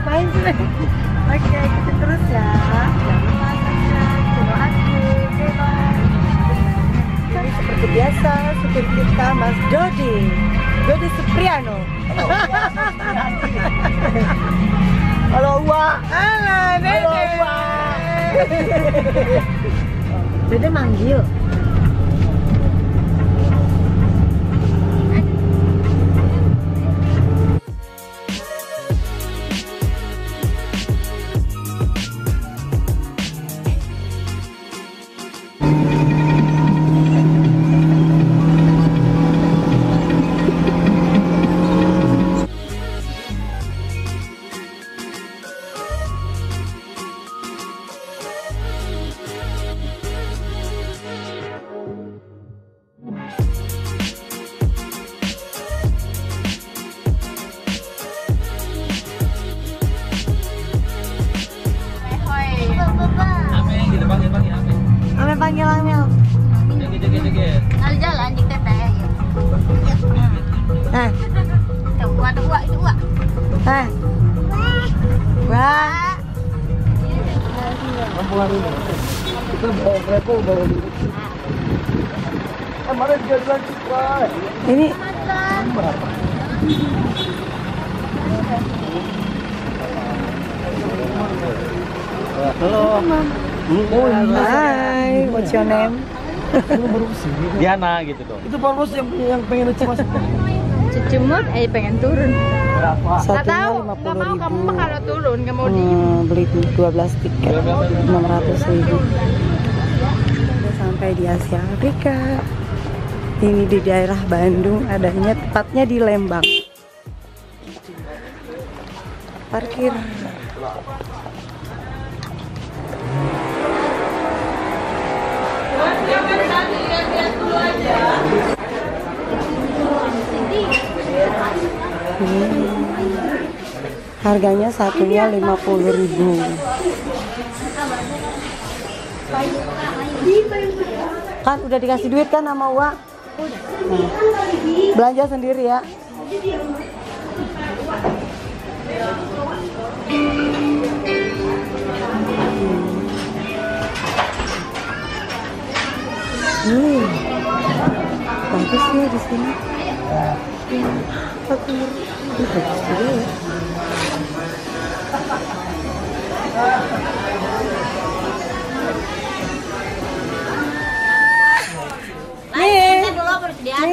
ngapain sih? Oke, kita terus ya. Jangan lupa subscribe channel aku. Oke, bye. Ini seperti biasa supir kita Mas Dodi Supriano. Halo Wak. Halo Dede. Dede manggil. Panggil Amel. Joget. Kali jalan di teteh ya. Nah, Tuh, ada uak itu uak. nah. Wah. Kita bawa berapa bawa dulu. Kemarin dia bilang citra. Ini Halo. oh, hai, what's your name? Diana gitu dong. Itu Pak Bos yang pengen lucu masuk. Cecemut, pengen turun. Berapa? Satunya Nggak mau kamu mah 50.000. kalau turun nggak mau diem. Beli 12 tiket 600.000. Udah sampai di Asia Afrika. Ini di daerah Bandung, adanya tepatnya di Lembang. Parkir. Harganya satunya 50.000. Kan udah dikasih duit kan sama Wak? Nah, belanja sendiri ya. Bagus ya di sini. Bagus juga ya. Nih, dulu persediaan.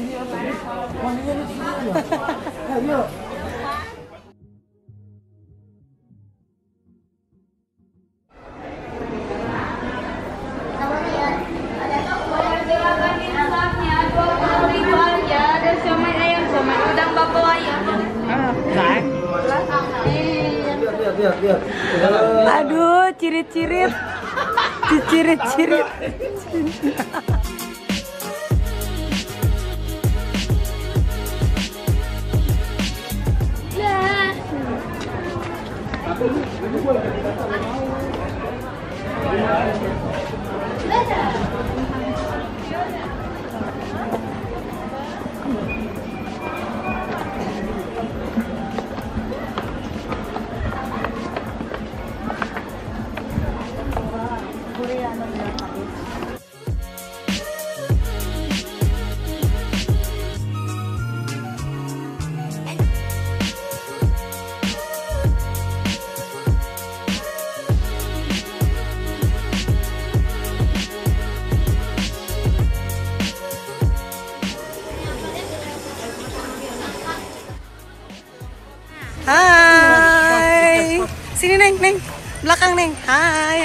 Lihat. Aduh, cirit-cirit. Cirit-cirit. Hai. Sini Neng, belakang Neng. Hai.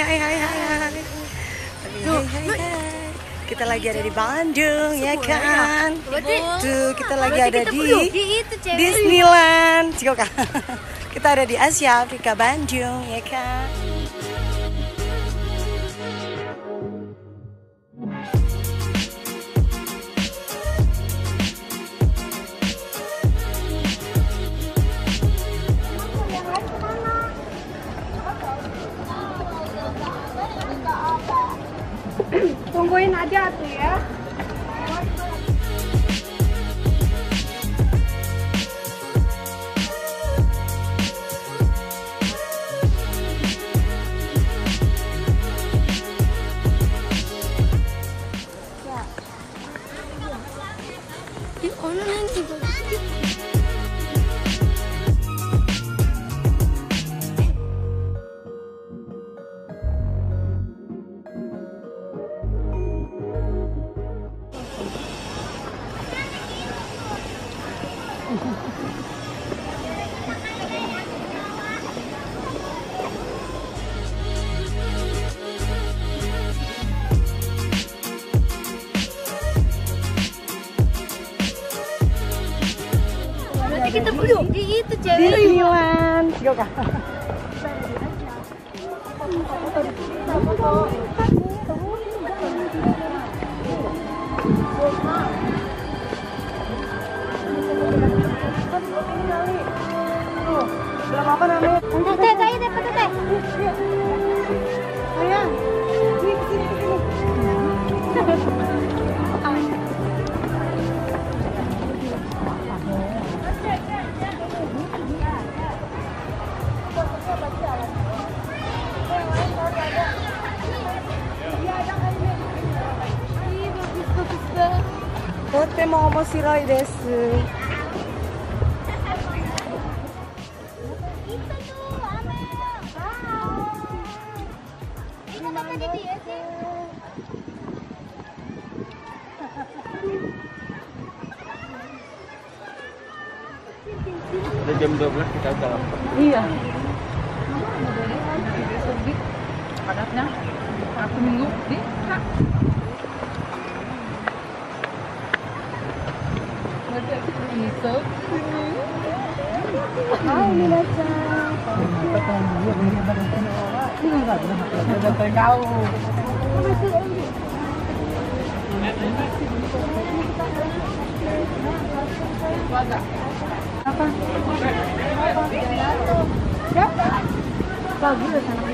Tuh, kita lagi ada di Bandung ya kan. Tuh, kita lagi ada di Disneyland. Cikoka. Kita ada di Asia Afrika Bandung ya kan. Tungguin aja tuh ya. video kah? Belum apa namanya? Teh, teh. Sayang, ini kesini. Totemo omoshiroi desu. Udah jam 12 kita udah lapar. Iya. Padatnya satu minggu di Hai Minacha. kau. Apa? Siapa? Bagus loh sana.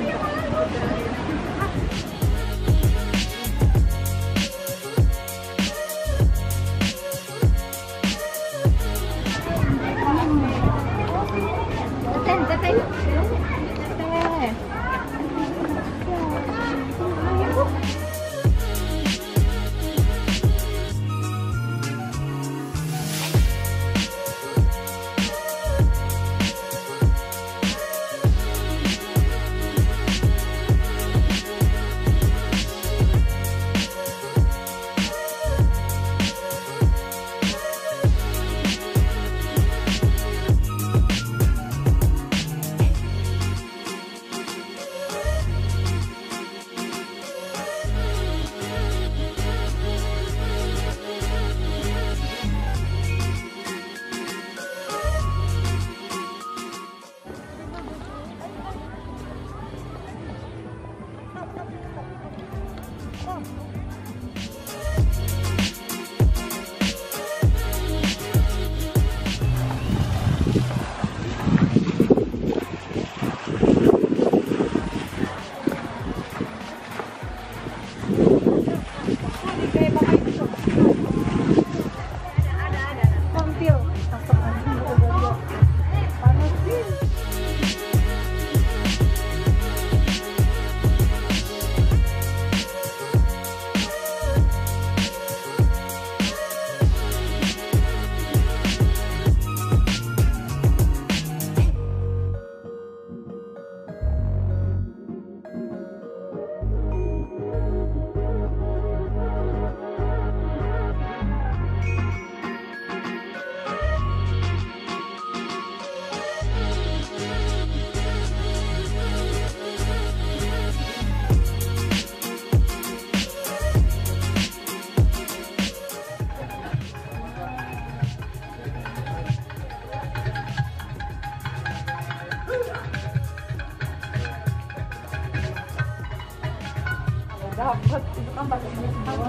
Dapat itu kan pakai ini semua.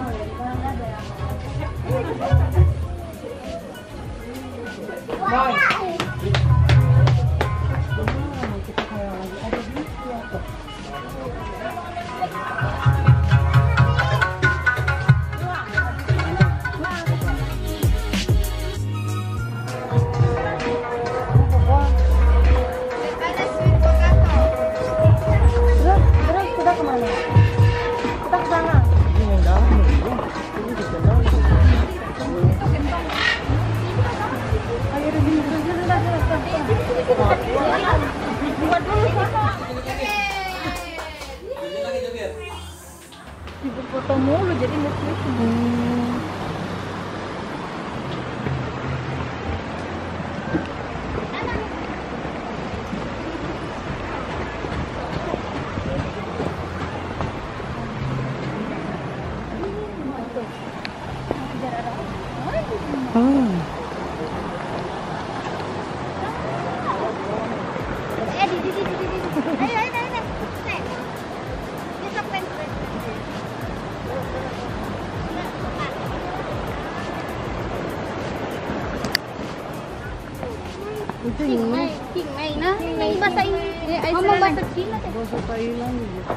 Terus kita kemana? Kita ke sana. Ini yang dalam nih. Ini di dalam. Ayo di buat dulu sana. Ibu foto mulu jadi muslim. kencing. King nah, ini bahasa Inggris. Ngomong bahasa Cina teh. Bahasa Thailand gitu.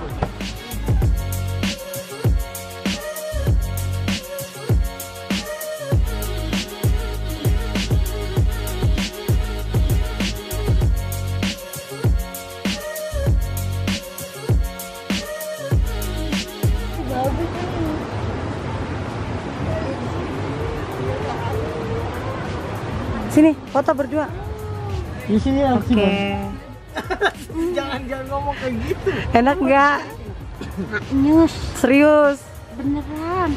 Sini, foto berdua. Di sini ya. Oke. Jangan ngomong kayak gitu. Enak nggak? Nyus, Serius? beneran.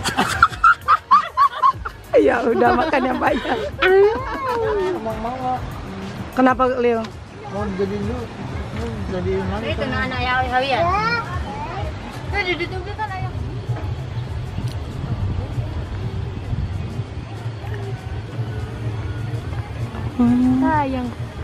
Ya udah makan yang banyak. Emang mau Kenapa Leo? mau jadi lu jadi mana? Itu anak ya hawian. Nah, duduk kan ayah. Nah, yang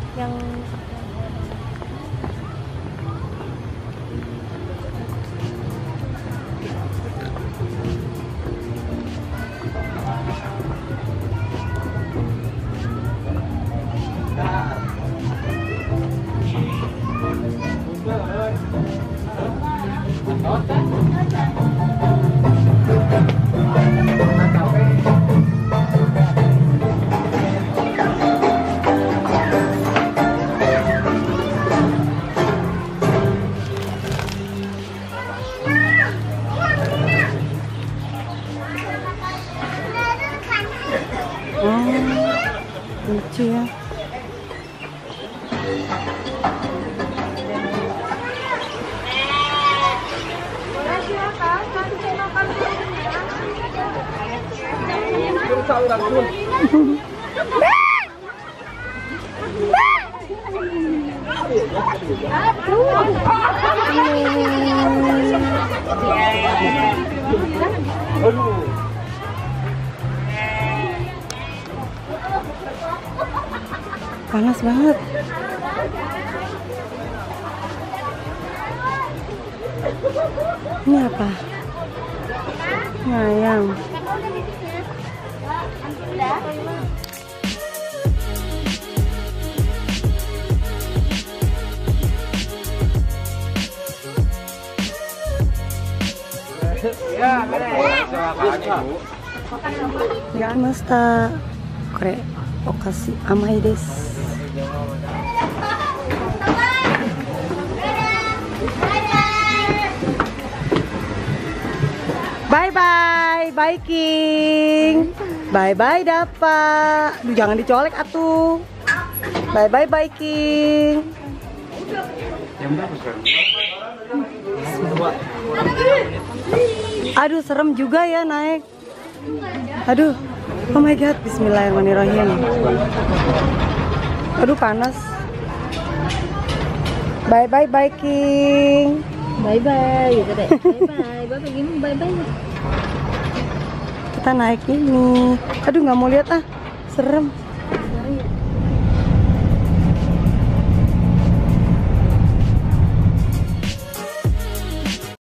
lucu ya. Panas banget. Ini apa? Ayam. Ya, masta. Kore okasi amai desu. Bye bye, bye King. Bye bye Dapa. Duh, jangan dicolek atuh. Bye bye bye King. Aduh, serem juga ya naik. Aduh, oh my god, bismillahirrahmanirrahim. Aduh, panas. Bye bye bye King. bye bye gitu deh. Bye bye gini bye bye. Kita naik ini. Aduh, nggak mau lihat ah, serem.